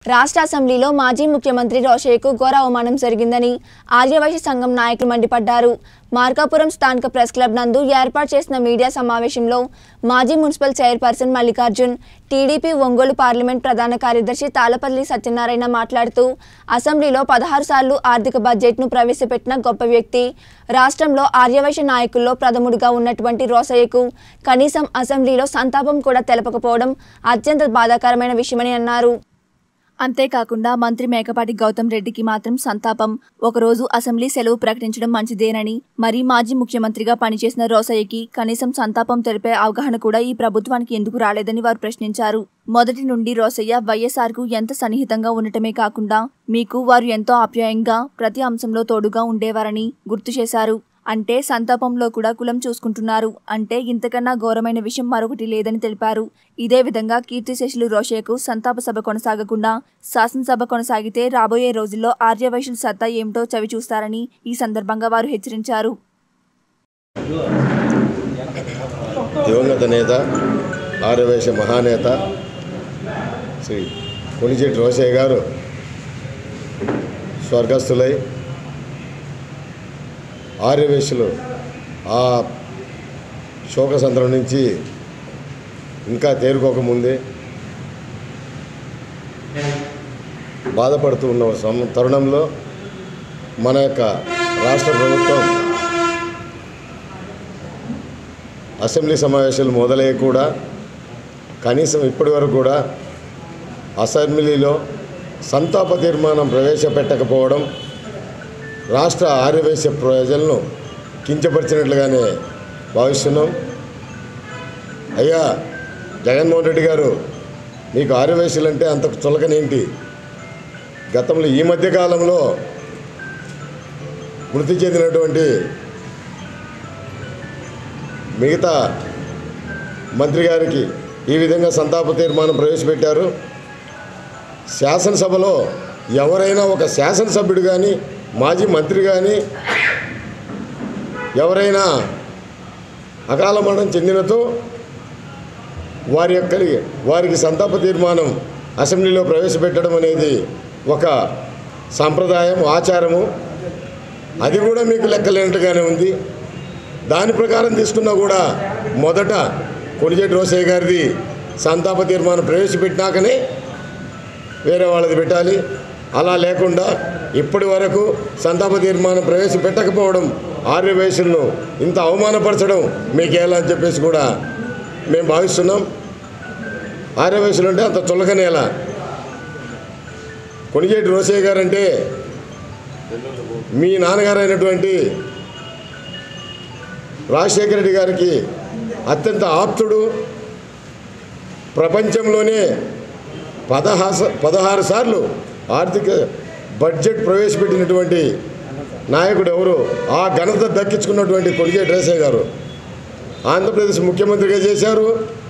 రాష్ట్ర అసెంబ్లీలో మాజీ ముఖ్యమంత్రి రోషయ్యకు ఘోర అవమానం జరిగిందని ఆర్యవైశ్య సంఘం నాయకులు మండిపడ్డారు. మార్కాపురం స్థానిక ప్రెస్ క్లబ్ నందు ఏర్పాటు చేసిన మీడియా సమావేశంలో మాజీ municipal chairperson Mallikarjun, TDP Ongole parliament ప్రధాన కార్యదర్శి తాళపల్లి సత్యనారాయణ మాట్లాడుతూ అసెంబ్లీలో 16 సార్లు ఆర్థిక బడ్జెట్ను ప్రవేశపెట్టిన గొప్ప వ్యక్తి, రాష్ట్రంలో ఆర్యవైశ్య నాయకుల్లో ప్రథముడిగా ఉన్నటువంటి రోషయ్యకు కనీసం అసెంబ్లీలో సంతాపం కూడా తెలపకపోవడం అత్యంత బాధాకరమైన విషయమని అన్నారు. అంతేకాకుండా మంత్రి మేకపాటి గౌతమ్ రెడ్డికి మాత్రం సంతాపం. ఒకరోజు అసెంబ్లీ సెలవు ప్రకటించడం మంచిదేనని, మరి మాజీ ముఖ్యమంత్రిగా పనిచేసిన రోషయ్యకి కనీసం సంతాపం తెలిపే అవగాహన కూడా ఈ ప్రభుత్వానికి ఎందుకు రాలేదని వారు ప్రశ్నించారు. మొదటి నుండి రోషయ్య వైఎస్ఆర్కు ఎంత సన్నిహితంగా ఉండటమే కాకుండా మీకు వారు ఎంతో ఆప్యాయంగా ప్రతి అంశంలో తోడుగా ఉండేవారని గుర్తు చేశారు. అంటే సంతాపంలో కూడా కులం చూసుకుంటున్నారు అంటే ఇంతకన్నా ఘోరమైన విషయం మరొకటి లేదని తెలిపారు. ఇదే విధంగా కీర్తిశేషులు రోషయ్యకు సంతాప సభ కొనసాగకుండా శాసనసభ కొనసాగితే రాబోయే రోజుల్లో ఆర్యవైశ్యుల సత్తా ఏమిటో చవి చూస్తారని ఈ సందర్భంగా వారు హెచ్చరించారు. దివంగత నేత, ఆర్యవైశ్య మహానేత శ్రీ కొణిజేటి రోషయ్య గారు స్వర్గస్థులై ఆర్యవైశ్యులు ఆ శోకసంద్రం నుంచి ఇంకా తేరుకోకముందే బాధపడుతూ ఉన్న తరుణంలో మన యొక్క రాష్ట్ర ప్రభుత్వం అసెంబ్లీ సమావేశాలు మొదలయ్యి కూడా కనీసం ఇప్పటి వరకు కూడా అసెంబ్లీలో సంతాప తీర్మానం ప్రవేశపెట్టకపోవడం రాష్ట్ర ఆర్యవైశ్య ప్రజలను కించపరిచినట్లుగానే భావిస్తున్నాం. అయ్యా జగన్మోహన్ రెడ్డి గారు, మీకు ఆర్యవైశ్యులంటే అంత చులకనేంటి? గతంలో ఈ మధ్యకాలంలో మృతి చెందినటువంటి మిగతా మంత్రి గారికి ఈ విధంగా సంతాప తీర్మానం ప్రవేశపెట్టారు. శాసనసభలో ఎవరైనా ఒక శాసనసభ్యుడు కానీ మాజీ మంత్రి కానీ ఎవరైనా అకాల మరణం చెందినతో వారికి సంతాప తీర్మానం అసెంబ్లీలో ప్రవేశపెట్టడం అనేది ఒక సాంప్రదాయం, ఆచారము. అది కూడా మీకు లెక్కలేనట్టుగానే ఉంది. దాని ప్రకారం తీసుకున్నా కూడా మొదట కొణిజేటి రోషయ్య గారిది సంతాప తీర్మానం ప్రవేశపెట్టినాకనే వేరే వాళ్ళది పెట్టాలి. అలా లేకుండా ఇప్పటి వరకు సంతాప తీర్మానం ప్రవేశపెట్టకపోవడం, ఆర్యవైశ్యులను ఇంత అవమానపరచడం మీకు ఎలా అని చెప్పేసి కూడా మేము భావిస్తున్నాం. ఆర్యవైశ్యులు అంటే అంత చులకనేలా? కొణిజేటి రోషయ్య గారంటే మీ నాన్నగారు అయినటువంటి రాజశేఖర రెడ్డి గారికి అత్యంత ఆప్తుడు. ప్రపంచంలోనే 16 సార్లు ఆర్థిక బడ్జెట్ ప్రవేశపెట్టినటువంటి నాయకుడు ఎవరు? ఆ ఘనత దక్కించుకున్నటువంటి కొణిజేటి రోషయ్య గారు ఆంధ్రప్రదేశ్ ముఖ్యమంత్రిగా చేశారు,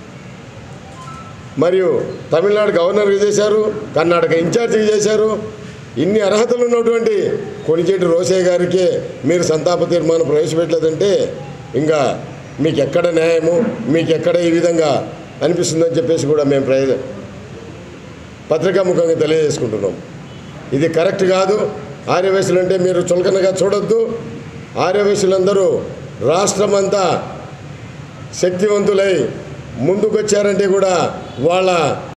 మరియు తమిళనాడు గవర్నర్గా చేశారు, కర్ణాటక ఇన్ఛార్జిగా చేశారు. ఇన్ని అర్హతలు ఉన్నటువంటి కొణిజేటి రోషయ్య గారికే మీరు సంతాప తీర్మానం ప్రవేశపెట్టలేదంటే ఇంకా మీకు ఎక్కడ న్యాయము, మీకు ఎక్కడ ఈ విధంగా అనిపిస్తుందని చెప్పేసి కూడా మేము పత్రికాముఖంగా తెలియజేసుకుంటున్నాం. ఇది కరెక్ట్ కాదు. ఆర్యవైశ్యులు అంటే మీరు చులకనగా చూడొద్దు. ఆర్యవైశ్యులందరూ రాష్ట్రమంతా శక్తివంతులై ముందుకొచ్చారంటే కూడా వాళ్ళ